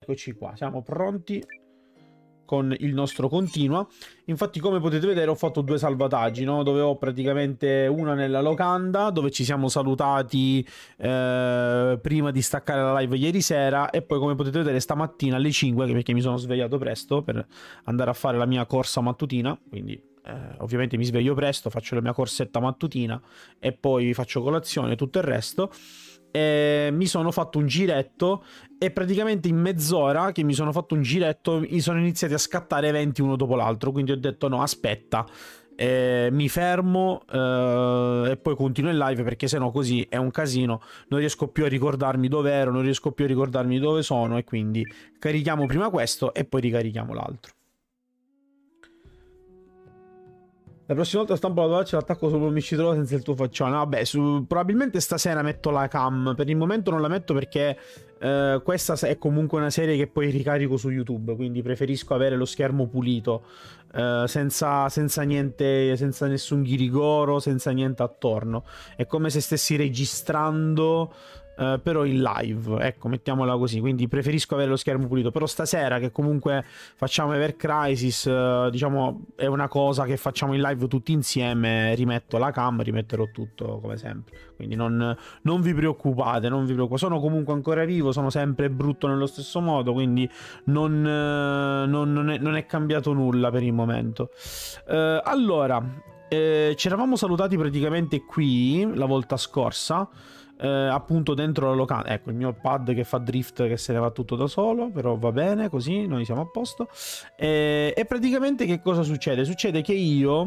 Eccoci qua, siamo pronti con il nostro continua. Infatti, come potete vedere, ho fatto due salvataggi, no? Dove ho praticamente una nella locanda, dove ci siamo salutati prima di staccare la live ieri sera, e poi, come potete vedere, stamattina alle 5, perché mi sono svegliato presto per andare a fare la mia corsa mattutina, quindi ovviamente mi sveglio presto, faccio la mia corsetta mattutina e poi faccio colazione e tutto il resto. Mi sono fatto un giretto e praticamente in mezz'ora che mi sono fatto un giretto mi sono iniziati a scattare eventi uno dopo l'altro, quindi ho detto no, aspetta, mi fermo e poi continuo in live, perché sennò così è un casino, non riesco più a ricordarmi dove ero, non riesco più a ricordarmi dove sono, e quindi carichiamo prima questo e poi ricarichiamo l'altro. La prossima volta stampo la doccia, l'attacco sopra un miscitolo senza il tuo faccione. Vabbè, probabilmente stasera metto la cam. Per il momento non la metto perché questa è comunque una serie che poi ricarico su YouTube, quindi preferisco avere lo schermo pulito, senza niente, senza nessun ghirigoro, senza niente attorno. È come se stessi registrando però in live, ecco, mettiamola così. Quindi preferisco avere lo schermo pulito. Però stasera, che comunque facciamo Ever Crisis, diciamo è una cosa che facciamo in live tutti insieme, rimetto la cam, rimetterò tutto come sempre, quindi non vi preoccupate, non vi preoccupate. Sono comunque ancora vivo, sono sempre brutto nello stesso modo, quindi non è cambiato nulla per il momento. Allora, ci eravamo salutati praticamente qui la volta scorsa, appunto dentro la locanda. Ecco il mio pad che fa drift, che se ne va tutto da solo, però va bene così, noi siamo a posto. E praticamente che cosa succede? Succede che io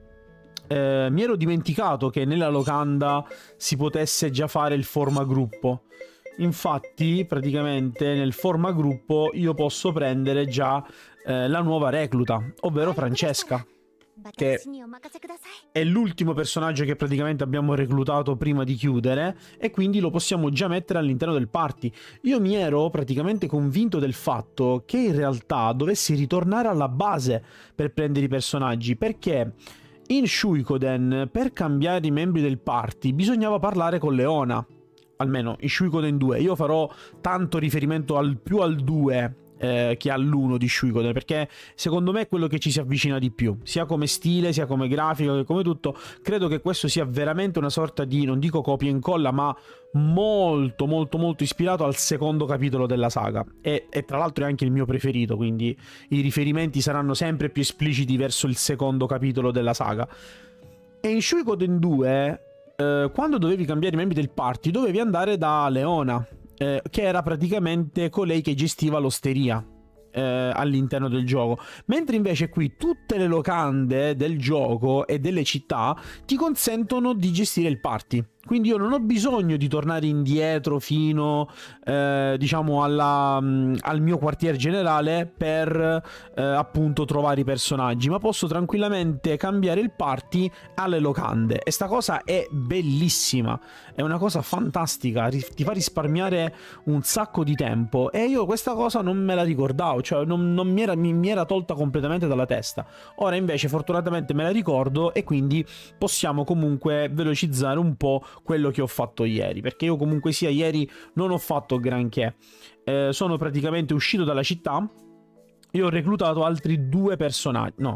mi ero dimenticato che nella locanda si potesse già fare il forma gruppo. Infatti praticamente nel forma gruppo io posso prendere già la nuova recluta, ovvero Francesca, che è l'ultimo personaggio che praticamente abbiamo reclutato prima di chiudere, e quindi lo possiamo già mettere all'interno del party. Io mi ero praticamente convinto del fatto che in realtà dovessi ritornare alla base per prendere i personaggi, perché in Suikoden per cambiare i membri del party bisognava parlare con Leona, almeno in Suikoden 2. Io farò tanto riferimento più al 2 che all'1 di Suikoden, perché secondo me è quello che ci si avvicina di più, sia come stile, sia come grafica, che come tutto. Credo che questo sia veramente una sorta di, non dico copia e incolla, ma molto molto molto ispirato al secondo capitolo della saga, e tra l'altro è anche il mio preferito, quindi i riferimenti saranno sempre più espliciti verso il secondo capitolo della saga. E in Suikoden 2 quando dovevi cambiare i membri del party dovevi andare da Leona, che era praticamente colei che gestiva l'osteria all'interno del gioco, mentre invece qui tutte le locande del gioco e delle città ti consentono di gestire il party. Quindi io non ho bisogno di tornare indietro fino diciamo al mio quartier generale per appunto trovare i personaggi, ma posso tranquillamente cambiare il party alle locande, e sta cosa è bellissima, è una cosa fantastica, ti fa risparmiare un sacco di tempo, e io questa cosa non me la ricordavo, cioè non mi era tolta completamente dalla testa. Ora invece fortunatamente me la ricordo, e quindi possiamo comunque velocizzare un po' quello che ho fatto ieri, perché io comunque sia ieri non ho fatto granché. Sono praticamente uscito dalla città e ho reclutato altri 2 personaggi. No,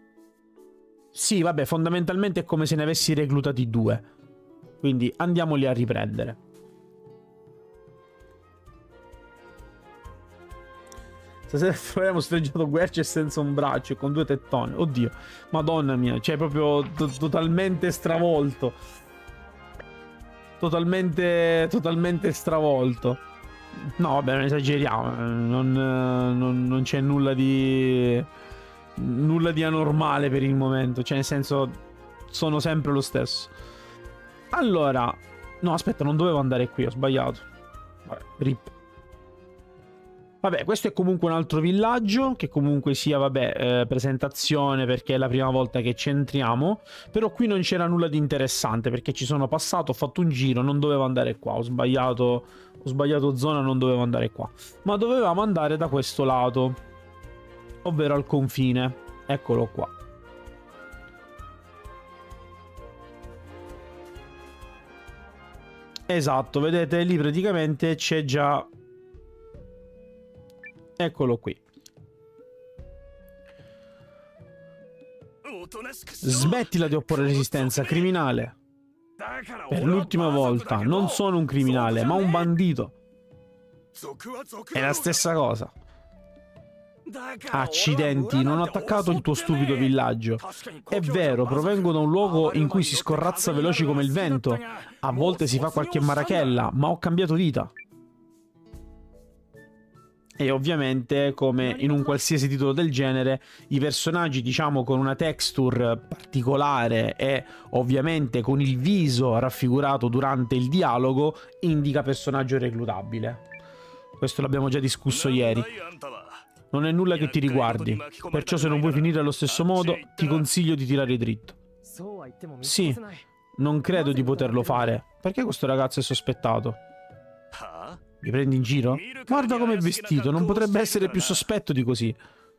sì, vabbè, fondamentalmente è come se ne avessi reclutati 2, quindi andiamoli a riprendere. Stasera abbiamo sfregiato Guercio senza un braccio e con 2 tettoni. Oddio, madonna mia, cioè proprio totalmente stravolto. Totalmente stravolto. No, vabbè, non esageriamo. Non c'è nulla di anormale per il momento. Cioè, nel senso, sono sempre lo stesso. Allora, no, aspetta, non dovevo andare qui, ho sbagliato. Vabbè, rip. Vabbè, questo è comunque un altro villaggio, che comunque sia, vabbè, presentazione, perché è la prima volta che ci entriamo. Però qui non c'era nulla di interessante, perché ci sono passato, ho fatto un giro, non dovevo andare qua, ho sbagliato zona, non dovevo andare qua. Ma dovevamo andare da questo lato, ovvero al confine. Eccolo qua. Esatto, vedete, lì praticamente c'è già Eccolo qui. Smettila di opporre resistenza, criminale. Per l'ultima volta, non sono un criminale, ma un bandito. È la stessa cosa. Accidenti, non ho attaccato il tuo stupido villaggio. È vero, provengo da un luogo in cui si scorrazza veloci come il vento. A volte si fa qualche marachella, ma ho cambiato vita. E ovviamente, come in un qualsiasi titolo del genere, i personaggi, diciamo, con una texture particolare e ovviamente con il viso raffigurato durante il dialogo, indica personaggio reclutabile. Questo l'abbiamo già discusso ieri. Non è nulla che ti riguardi, perciò se non vuoi finire allo stesso modo, ti consiglio di tirare dritto. Sì, non credo di poterlo fare. Perché questo ragazzo è sospettato? Mi prendi in giro? Guarda come è vestito, non potrebbe essere più sospetto di così.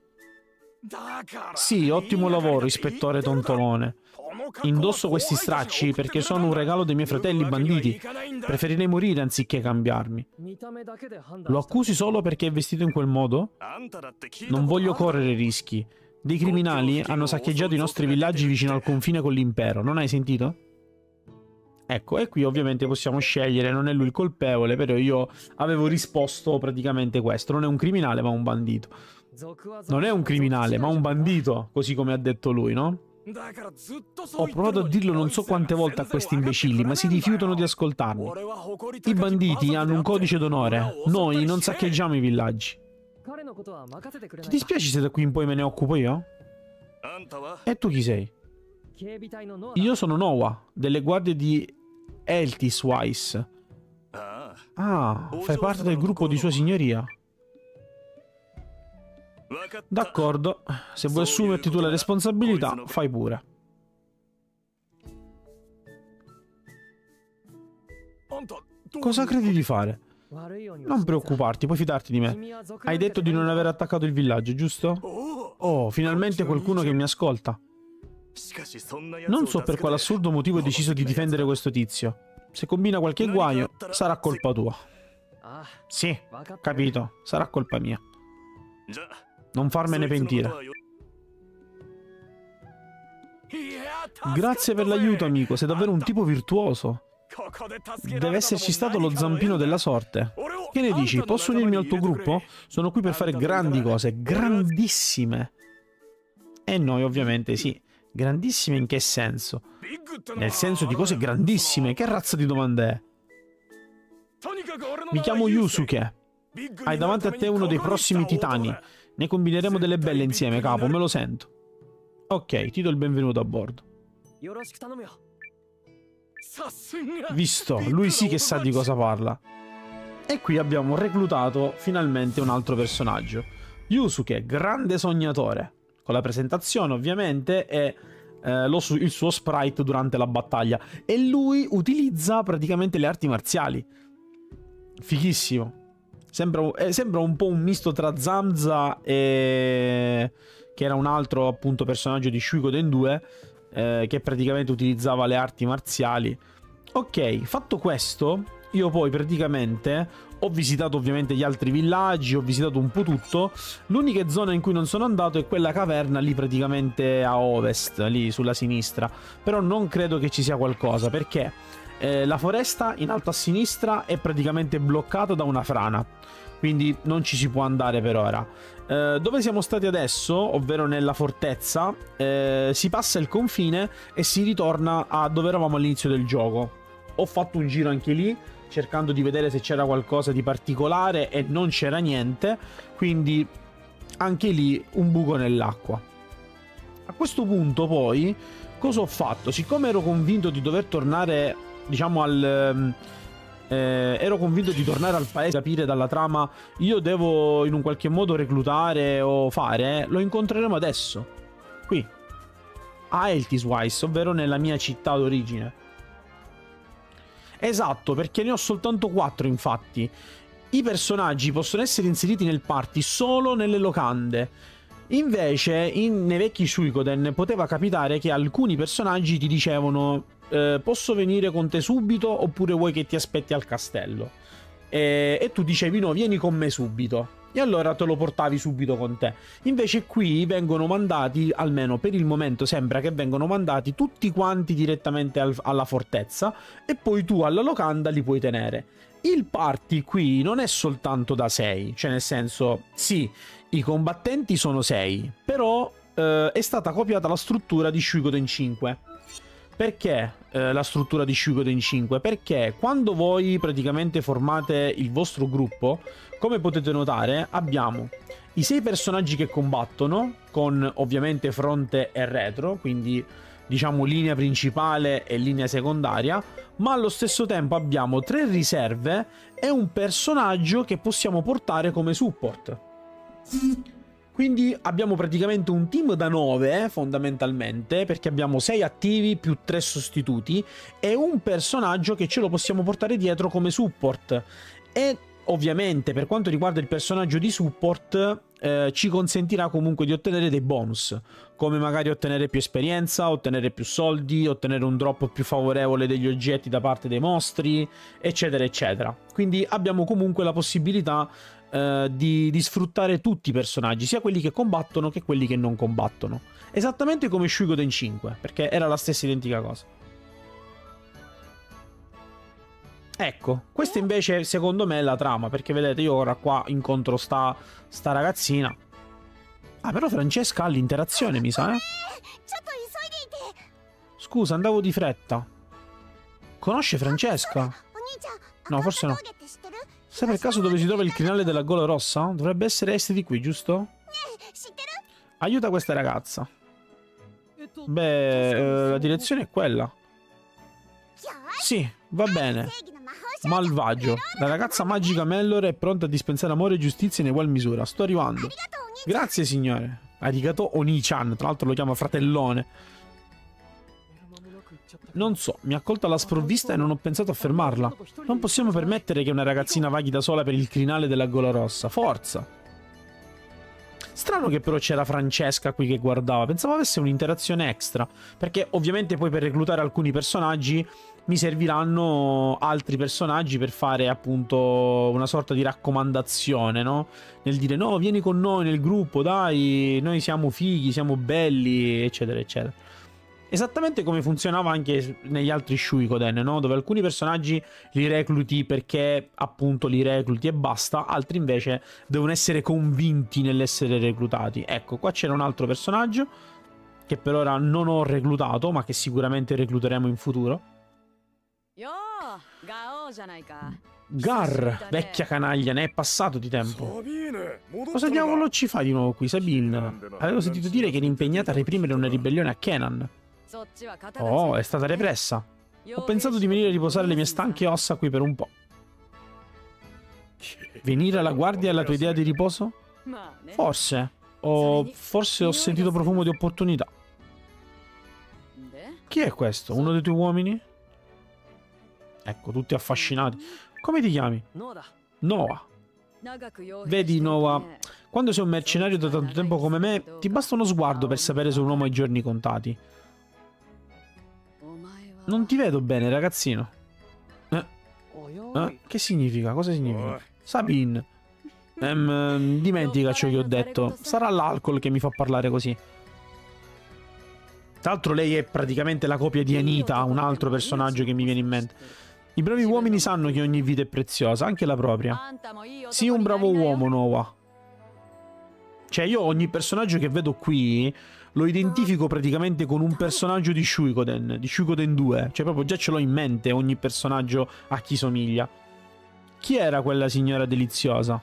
Sì, ottimo lavoro, ispettore tontolone. Indosso questi stracci perché sono un regalo dei miei fratelli banditi. Preferirei morire anziché cambiarmi. Lo accusi solo perché è vestito in quel modo? Non voglio correre rischi. Dei criminali hanno saccheggiato i nostri villaggi vicino al confine con l'impero, non hai sentito? Ecco, e qui ovviamente possiamo scegliere, non è lui il colpevole, però io avevo risposto praticamente questo. Non è un criminale, ma un bandito. Non è un criminale, ma un bandito, così come ha detto lui, no? Ho provato a dirlo non so quante volte a questi imbecilli, ma si rifiutano di ascoltarmi. I banditi hanno un codice d'onore. Noi non saccheggiamo i villaggi. Ti dispiace se da qui in poi me ne occupo io? E tu chi sei? Io sono Noah, delle guardie di Eltiswise. Ah, fai parte del gruppo di Sua Signoria. D'accordo, se vuoi assumerti tu la responsabilità, fai pure. Cosa credi di fare? Non preoccuparti, puoi fidarti di me. Hai detto di non aver attaccato il villaggio, giusto? Oh, finalmente qualcuno che mi ascolta. Non so per quale assurdo motivo hai deciso di difendere questo tizio. Se combina qualche guaio, sarà colpa tua. Sì, capito, sarà colpa mia. Non farmene pentire. Grazie per l'aiuto, amico, sei davvero un tipo virtuoso. Deve esserci stato lo zampino della sorte. Che ne dici? Posso unirmi al tuo gruppo? Sono qui per fare grandi cose, grandissime. E noi ovviamente sì. Grandissime in che senso? Nel senso di cose grandissime. Che razza di domanda è? Mi chiamo Yusuke. Hai davanti a te uno dei prossimi titani. Ne combineremo delle belle insieme, capo, me lo sento. Ok, ti do il benvenuto a bordo. Visto, lui sì che sa di cosa parla. E qui abbiamo reclutato finalmente un altro personaggio. Yusuke, grande sognatore. Con la presentazione ovviamente e il suo sprite durante la battaglia. E lui utilizza praticamente le arti marziali. Fighissimo. Sembra un po' un misto tra Zamza e... che era un altro appunto personaggio di Suikoden 2 che praticamente utilizzava le arti marziali. Ok, fatto questo, io poi praticamente ho visitato ovviamente gli altri villaggi, ho visitato un po' tutto. L'unica zona in cui non sono andato è quella caverna lì praticamente a ovest, lì sulla sinistra. Però non credo che ci sia qualcosa, perché la foresta in alto a sinistra è praticamente bloccata da una frana, quindi non ci si può andare per ora. Dove siamo stati adesso, ovvero nella fortezza, si passa il confine e si ritorna a dove eravamo all'inizio del gioco. Ho fatto un giro anche lì, cercando di vedere se c'era qualcosa di particolare e non c'era niente, quindi anche lì un buco nell'acqua. A questo punto poi, cosa ho fatto? Siccome ero convinto di dover tornare, diciamo, ero convinto di tornare al paese, capire dalla trama, io devo in un qualche modo reclutare o fare, lo incontreremo adesso, qui, a Eltiswise, ovvero nella mia città d'origine. Esatto, perché ne ho soltanto 4 infatti. I personaggi possono essere inseriti nel party solo nelle locande. Invece, nei vecchi Suikoden poteva capitare che alcuni personaggi ti dicevano posso venire con te subito oppure vuoi che ti aspetti al castello? E tu dicevi no, vieni con me subito. e allora te lo portavi subito con te. Invece qui vengono mandati, almeno per il momento sembra che vengono mandati tutti quanti direttamente alla fortezza e poi tu alla locanda li puoi tenere. Il party qui non è soltanto da 6, cioè nel senso, sì, i combattenti sono 6, però è stata copiata la struttura di Suikoden 5. Perché la struttura di Suikoden 5? Perché quando voi praticamente formate il vostro gruppo, come potete notare, abbiamo i 6 personaggi che combattono, con ovviamente fronte e retro, quindi diciamo linea principale e linea secondaria, ma allo stesso tempo abbiamo 3 riserve e un personaggio che possiamo portare come support. Quindi abbiamo praticamente un team da 9 fondamentalmente, perché abbiamo 6 attivi più 3 sostituti e un personaggio che ce lo possiamo portare dietro come support. E ovviamente per quanto riguarda il personaggio di support ci consentirà comunque di ottenere dei bonus, come magari ottenere più esperienza, ottenere più soldi, ottenere un drop più favorevole degli oggetti da parte dei mostri, eccetera eccetera. Quindi abbiamo comunque la possibilità di sfruttare tutti i personaggi, sia quelli che combattono che quelli che non combattono, esattamente come Suikoden 5, perché era la stessa identica cosa. Ecco, questa invece secondo me è la trama, perché vedete io ora qua incontro sta ragazzina. Ah, però Francesca ha l'interazione, mi sa, eh? Scusa, andavo di fretta. Conosce Francesca? No, forse no. Sai per caso dove si trova il crinale della gola rossa? Dovrebbe essere est di qui, giusto? Aiuta questa ragazza. Beh, la direzione è quella. Sì, va bene. Malvagio. La ragazza magica Mellor è pronta a dispensare amore e giustizia in ugual misura. Sto arrivando. Grazie, signore. Arigato Oni-chan. Tra l'altro lo chiama fratellone. Non so, mi ha colto alla sprovvista e non ho pensato a fermarla. Non possiamo permettere che una ragazzina vaghi da sola per il crinale della gola rossa. Forza! Strano che però c'era Francesca qui che guardava. Pensavo avesse un'interazione extra. Perché ovviamente poi per reclutare alcuni personaggi mi serviranno altri personaggi per fare appunto una sorta di raccomandazione, no? Nel dire no, vieni con noi nel gruppo, dai, noi siamo fighi, siamo belli, eccetera, eccetera. Esattamente come funzionava anche negli altri Suikoden, no? Dove alcuni personaggi li recluti perché appunto li recluti e basta, altri invece devono essere convinti nell'essere reclutati. Ecco, qua c'era un altro personaggio che per ora non ho reclutato, ma che sicuramente recluteremo in futuro. Gar, vecchia canaglia, ne è passato di tempo. Cosa diavolo ci fai di nuovo qui, Sabine? Avevo sentito dire che eri impegnata a reprimere una ribellione a Kenan. Oh, è stata repressa. Ho pensato di venire a riposare le mie stanche ossa qui per un po'. Venire alla guardia è la tua idea di riposo? Forse. O forse ho sentito profumo di opportunità. Chi è questo? Uno dei tuoi uomini? Ecco, tutti affascinati. Come ti chiami? Noah. Vedi, Noah, quando sei un mercenario da tanto tempo come me, ti basta uno sguardo per sapere se un uomo ha i giorni contati. Non ti vedo bene, ragazzino. Che significa? Cosa significa? Sabine. Dimentica ciò che ho detto. Sarà l'alcol che mi fa parlare così. Tra l'altro lei è praticamente la copia di Anita, un altro personaggio che mi viene in mente. I bravi uomini sanno che ogni vita è preziosa, anche la propria. Sii un bravo uomo, Noah. Cioè io ogni personaggio che vedo qui lo identifico praticamente con un personaggio di Suikoden 2. Cioè proprio già ce l'ho in mente ogni personaggio a chi somiglia. Chi era quella signora deliziosa?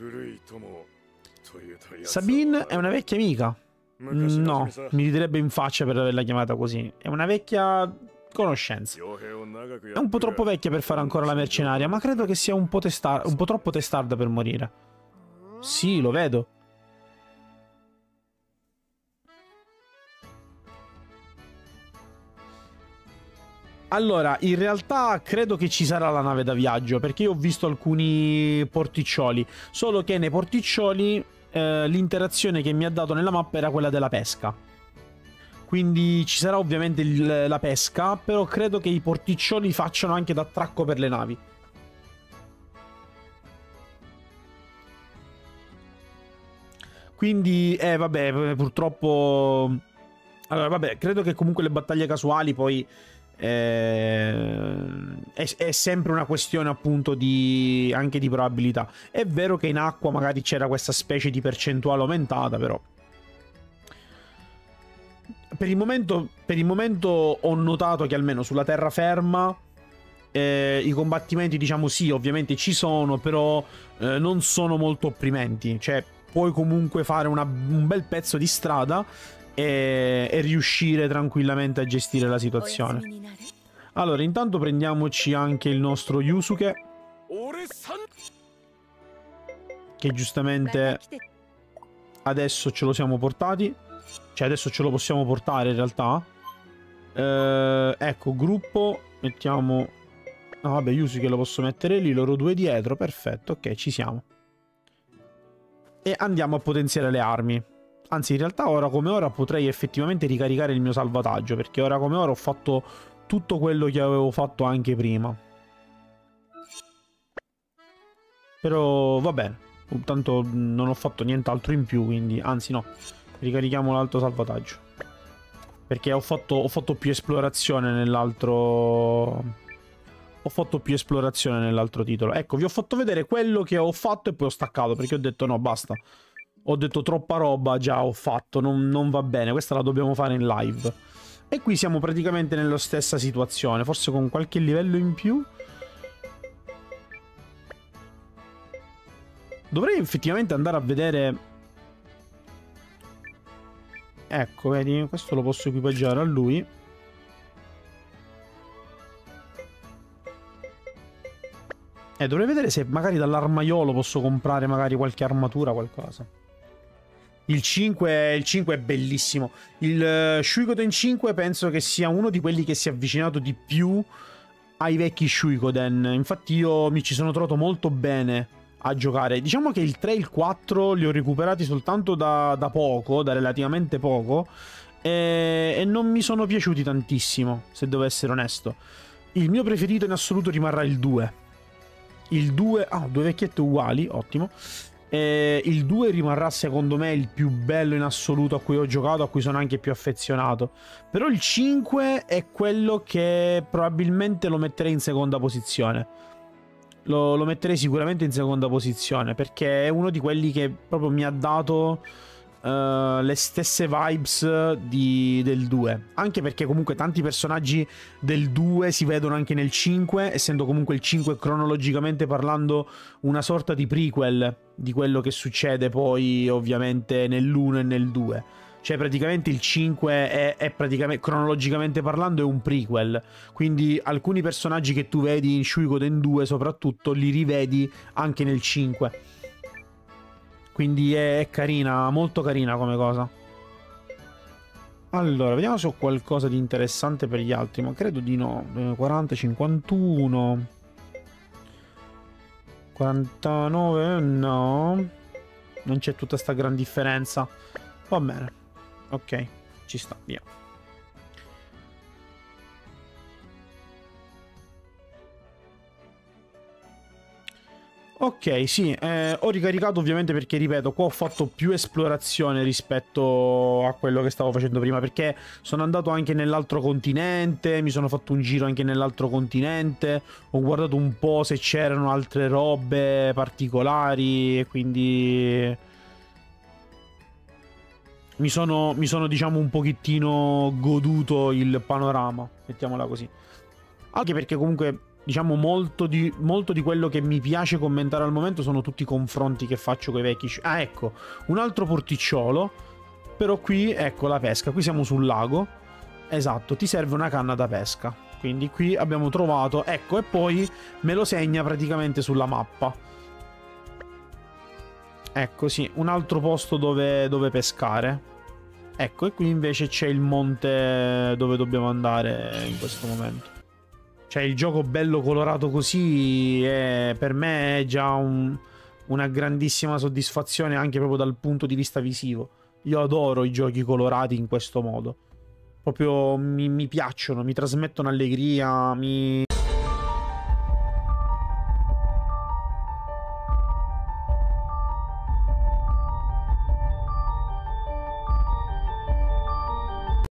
Sabine è una vecchia amica. No, mi riderebbe in faccia per averla chiamata così. È una vecchia conoscenza. È un po' troppo vecchia per fare ancora la mercenaria, ma credo che sia un po' troppo testarda per morire. Sì, lo vedo. Allora, in realtà credo che ci sarà la nave da viaggio, perché io ho visto alcuni porticcioli, solo che nei porticcioli l'interazione che mi ha dato nella mappa era quella della pesca. Quindi ci sarà ovviamente la pesca, però credo che i porticcioli facciano anche da attracco per le navi. Quindi, vabbè, purtroppo... Allora, vabbè, credo che comunque le battaglie casuali poi... è sempre una questione appunto di anche di probabilità. È vero che in acqua magari c'era questa specie di percentuale aumentata, però per il momento ho notato che almeno sulla terraferma i combattimenti, diciamo, sì, ovviamente ci sono, però non sono molto opprimenti. Cioè, puoi comunque fare un bel pezzo di strada e riuscire tranquillamente a gestire la situazione. Allora, intanto prendiamoci anche il nostro Yusuke, che giustamente adesso ce lo siamo portati. Cioè, adesso ce lo possiamo portare in realtà. Ecco, gruppo, mettiamo... No, vabbè, Yusuke lo posso mettere lì, loro due dietro, perfetto, ok, ci siamo. E andiamo a potenziare le armi. Anzi, in realtà ora come ora potrei effettivamente ricaricare il mio salvataggio, perché ora come ora ho fatto tutto quello che avevo fatto anche prima. Però va bene, tanto non ho fatto nient'altro in più, quindi... Anzi no, ricarichiamo l'altro salvataggio. Perché ho fatto più esplorazione nell'altro... Ho fatto più esplorazione nell'altro titolo. Ecco, vi ho fatto vedere quello che ho fatto e poi ho staccato, perché ho detto no, basta. Ho detto troppa roba, già ho fatto, non va bene, questa la dobbiamo fare in live. E qui siamo praticamente nella stessa situazione, forse con qualche livello in più. Dovrei effettivamente andare a vedere... Ecco, vedi, questo lo posso equipaggiare a lui. Dovrei vedere se magari dall'armaiolo posso comprare magari qualche armatura, qualcosa. Il 5 è bellissimo. Il Suikoden 5 penso che sia uno di quelli che si è avvicinato di più ai vecchi Suikoden. Infatti io mi ci sono trovato molto bene a giocare. Diciamo che il 3 e il 4 li ho recuperati soltanto da poco, da relativamente poco, e non mi sono piaciuti tantissimo, se devo essere onesto. Il mio preferito in assoluto rimarrà il 2. Il 2... Ah, due vecchiette uguali, ottimo. Il 2 rimarrà secondo me il più bello in assoluto a cui ho giocato, a cui sono anche più affezionato. Però il 5 è quello che probabilmente lo metterei in seconda posizione. Lo metterei sicuramente in seconda posizione, perché è uno di quelli che proprio mi ha dato le stesse vibes del 2. Anche perché comunque tanti personaggi del 2 si vedono anche nel 5, essendo comunque il 5 cronologicamente parlando una sorta di prequel di quello che succede poi ovviamente nell'1 e nel 2. Cioè praticamente il 5 è praticamente, cronologicamente parlando, è un prequel. Quindi alcuni personaggi che tu vedi in Suikoden 2 soprattutto li rivedi anche nel 5. Quindi è carina, molto carina come cosa. Allora, vediamo se ho qualcosa di interessante per gli altri, ma credo di no. 40, 51... 49, no. Non c'è tutta sta gran differenza. Va bene. Ok, ci sta, via. Ok, sì, ho ricaricato ovviamente perché, ripeto, qua ho fatto più esplorazione rispetto a quello che stavo facendo prima, perché sono andato anche nell'altro continente, mi sono fatto un giro anche nell'altro continente, ho guardato un po' se c'erano altre robe particolari e quindi mi sono, diciamo, un pochettino goduto il panorama, mettiamola così. Anche perché comunque... Diciamo molto di quello che mi piace commentare al momento sono tutti i confronti che faccio con i vecchi... Ah, ecco, un altro porticciolo. Però qui, ecco, la pesca. Qui siamo sul lago. Esatto, ti serve una canna da pesca. Quindi qui abbiamo trovato... Ecco, e poi me lo segna praticamente sulla mappa. Ecco, sì, un altro posto dove pescare. Ecco, e qui invece c'è il monte dove dobbiamo andare in questo momento. Cioè, il gioco bello colorato così per me è già una grandissima soddisfazione anche proprio dal punto di vista visivo. Io adoro i giochi colorati in questo modo. Proprio mi piacciono, mi trasmettono allegria,